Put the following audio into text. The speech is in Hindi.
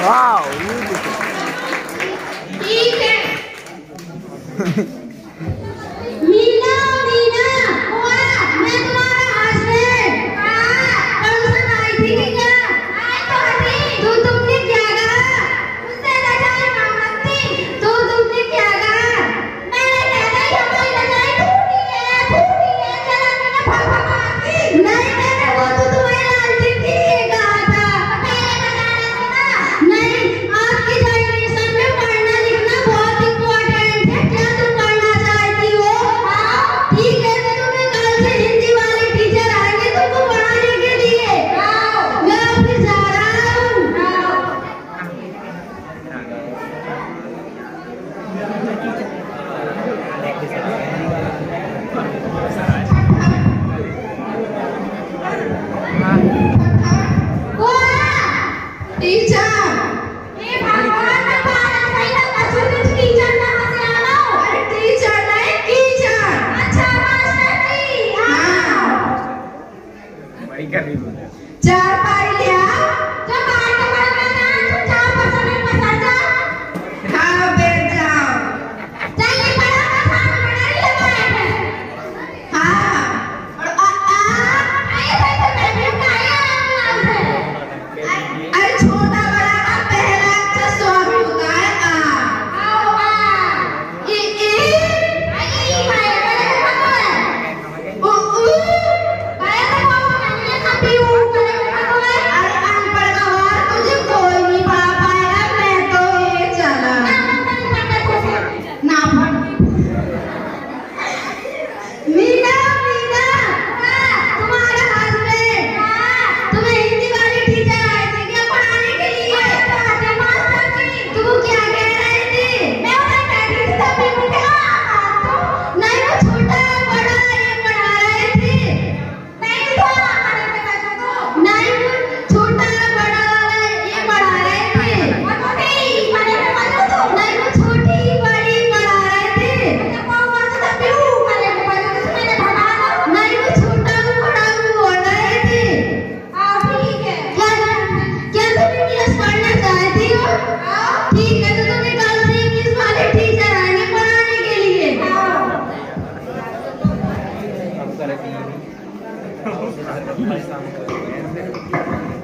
वाह ठीक है। मीना मीना हुआ मैं तुम्हारा हस्बैंड। परसों आई थी क्या? आई तो थी। तो तुमने क्या कहा? मुझसे लड़ाई मांगती थी। तो तुमने क्या कहा? मैंने कहा हमारी लड़ाई टूटी है चला मैंने भागा मारती। नहीं मैंने वो तो तुम्हें लालची थी कहा था। मैंने बताया था ना। नहीं आपकी जनरेशन में पढ़ना लिखना बहुत इम्पोर्टेंट है। क्या तुम पढ़ना चाहती हो? हाँ ठीक है तो तुम्हें कल से हिंदी वाले टीचर आएंगे तुमको पढ़ाने के लिए। मैं ऑफिस जा रहा हूँ। टीचर ये भगवान ने पाला सही लगा सुनिच टीचर कहां से आ रहा हो? अरे टीचर नहीं टीचर। अच्छा मास्टर जी। हां बड़ी कर रही है चार पाई लिया जो बाहर के बारे में ना चुपचाप पसंद में सजा। हाँ बैठ जाओ। चलिए बड़ा का खाना बना लिया है। हाँ और आइए बैठो मैं भी खाया अरे छोटा बड़ा का पहला अक्षर स्वर होता है आ। आओ आ ई आई माय बड़े भगवान उ बड़े भगवान मैंने कभी ऊ बड़े भगवान। अरे अनपढ़ गवार तुझे कोई नहीं पढ़ा पाएगा। मैं तो ये चला ना पढ़। मीना मीना तुम्हारा हस्बैंड तुम्हें हिंदी वाली टीचर आई थी क्या पढ़ाने के लिए? मास्टर जी तुम क्या कह रहे थे? मैं उन्हें बैठी थी तभी मुझे नहीं वो छोटा बड़ा ये पढ़ा रहे थे। नहीं तो नहीं वो छोटा बड़ा वाला ये पढ़ा रहे थे। नहीं वो छोटी बड़ी पढ़ा रहे थे। नहीं वो छोटा बड़ा बोल रहे थे। ठीक है क्या तुम इंग्लिश पढ़ना चाहती हो? ठीक है तो तुम्हें कल से इंग्लिश वाले टीचर आएंगे पढ़ाने के लिए। अब करें